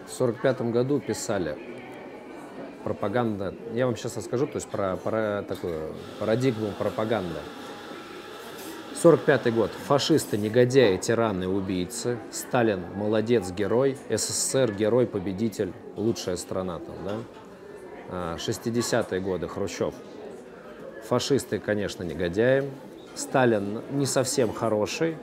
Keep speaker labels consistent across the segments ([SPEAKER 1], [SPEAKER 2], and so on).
[SPEAKER 1] В 1945 году писали пропаганда. Я вам сейчас расскажу, то есть про такую парадигму пропаганды. 1945 год. Фашисты, негодяи, тираны, убийцы. Сталин – молодец, герой. СССР – герой, победитель, лучшая страна там, да? 60-е годы. Хрущев. Фашисты, конечно, негодяи. Сталин не совсем хороший.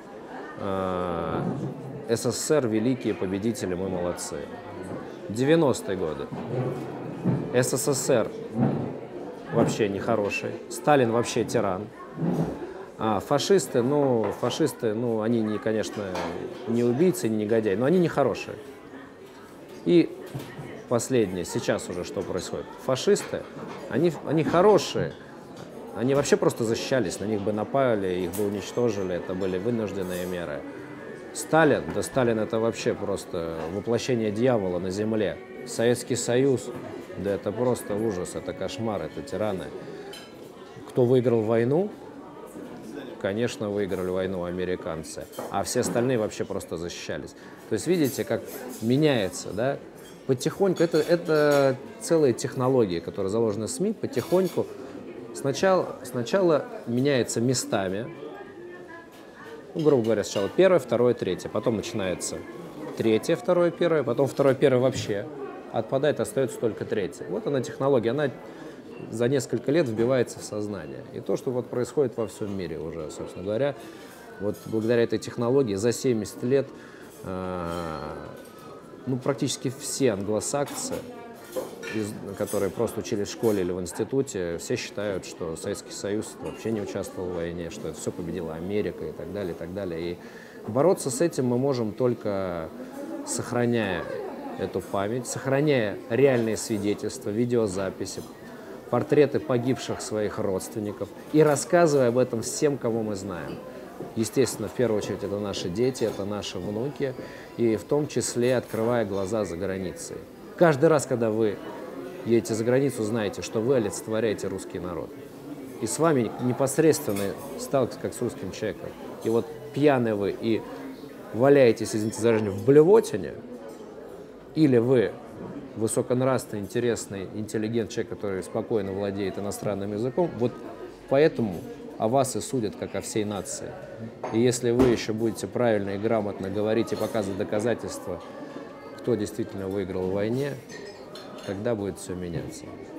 [SPEAKER 1] СССР – великие победители, мы молодцы. 90-е годы. СССР вообще не хороший. Сталин вообще тиран. А фашисты, они, не, конечно, не убийцы, не негодяи, но они не хорошие. И последнее, сейчас уже что происходит. Фашисты, они хорошие, они вообще просто защищались, на них бы напали, их бы уничтожили, это были вынужденные меры. Сталин, да Сталин это вообще просто воплощение дьявола на земле. Советский Союз, да это просто ужас, это кошмар, это тираны. Кто выиграл войну? Конечно, выиграли войну американцы, а все остальные вообще просто защищались. То есть видите, как меняется, да? Потихоньку, это целые технологии, которые заложены в СМИ, потихоньку сначала меняется местами, грубо говоря, сначала первое, второе, третье, потом начинается третье, второе, первое, потом второе, первое вообще отпадает, остается только третье. Вот она технология, она за несколько лет вбивается в сознание. И то, что вот происходит во всем мире уже, собственно говоря, вот благодаря этой технологии за 70 лет практически все англосаксы, которые просто учились в школе или в институте, все считают, что Советский Союз вообще не участвовал в войне, что это все победила Америка и так далее, и так далее. И бороться с этим мы можем только сохраняя эту память, сохраняя реальные свидетельства, видеозаписи, портреты погибших своих родственников и рассказывая об этом всем, кого мы знаем. Естественно, в первую очередь, это наши дети, это наши внуки, и в том числе открывая глаза за границей. Каждый раз, когда вы едете за границу, знаете, что вы олицетворяете русский народ. И с вами непосредственно сталкиваетесь как с русским человеком. И вот пьяны вы и валяетесь, извините за выражение, в блевотине, или вы высоконравственный, интересный, интеллигент, человек, который спокойно владеет иностранным языком, вот поэтому о вас и судят, как о всей нации. И если вы еще будете правильно и грамотно говорить и показывать доказательства, кто действительно выиграл в войне, тогда будет все меняться.